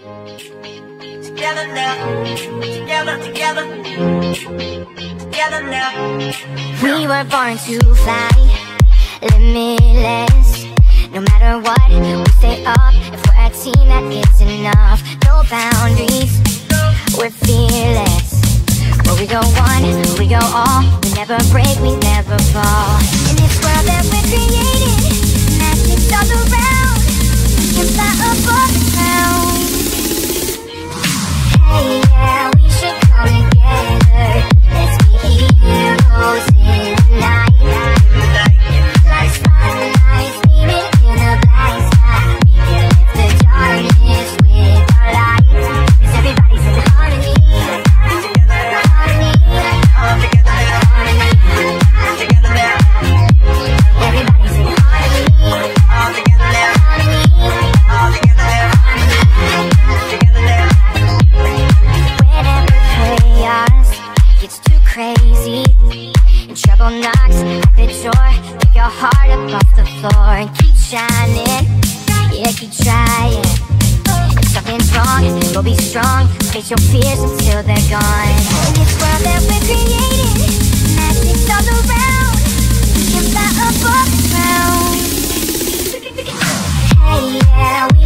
Together now, together now. We were born to fly, limitless. No matter what, we stay up. If we're a team, that is enough. No boundaries, we're fearless. Where we go one, we go all. We never break, we never fall. In this world that we're created, magic's all around. We can fly above the ground. Hey, yeah, we should come together. Let's be heroes in the night. Like spotlights beaming in the black sky. We can lift the darkness with our light. 'Cause everybody's in harmony. All together now, together now. Everybody's in harmony. All together now, all together now, together now. Whenever chaos gets too crazy and trouble knocks at the door, pick your heart up off the floor and keep shining. Yeah, keep trying. If something's wrong, go be strong. Face your fears until they're gone. In this world that we're created, magic's all around. We can fly above the ground. Hey, yeah, we